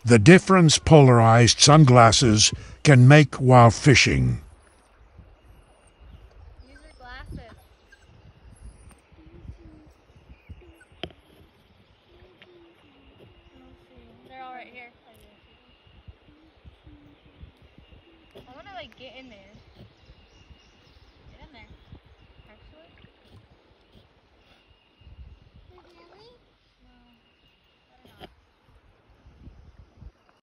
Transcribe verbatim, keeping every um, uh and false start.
the difference polarized sunglasses can make while fishing. Use your glasses. They're all right here. I want to like get in there.